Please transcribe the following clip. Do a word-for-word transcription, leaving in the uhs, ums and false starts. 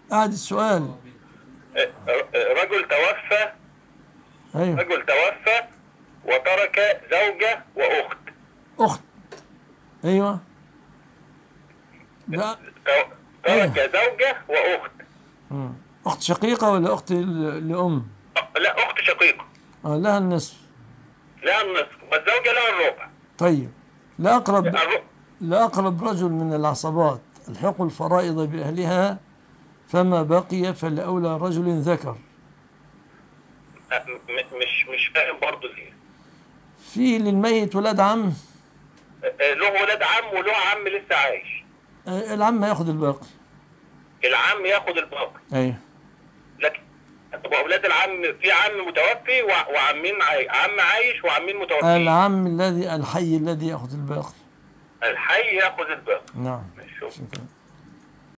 قاعد السؤال. رجل توفى. ايوه. رجل توفى وترك زوجة وأخت. اخت. ايوه. لا. تو- ترك ايوه. زوجة وأخت. مم. اخت شقيقة ولا اخت ل- لأم؟ أه، لا، أخت شقيقة. اه لها النصف. لها النصف والزوجة لها الربع. طيب. لأقرب الر- لأقرب رجل من العصبات الحق الفرائض بأهلها، فما بقي فلأولى رجل ذكر. أه، م- مش مش فاهم برضه ليه. في للميت ولاد عم. أه، له ولاد عم وله عم لسه عايش. آه، العم ياخد الباقي. العم ياخد الباقي. ايوه. لكن طب اولاد العم، في عم متوفي وع- وعمين عاي... عم عايش وعمين متوفيين. العم الذي الحي الذي ياخذ الباقي. الحي ياخد الباقي. نعم. ماشي. شكرا.